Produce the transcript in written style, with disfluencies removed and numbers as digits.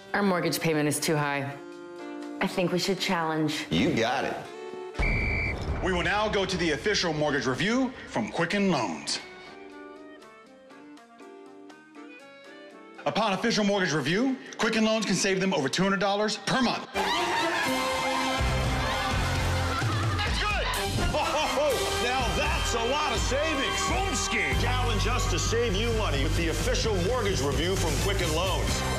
Our mortgage payment is too high. I think we should challenge. You got it. We will now go to the official mortgage review from Quicken Loans. Upon official mortgage review, Quicken Loans can save them over $200 per month. That's good! Oh, now that's a lot of savings. Boomski! Challenge us to save you money with the official mortgage review from Quicken Loans.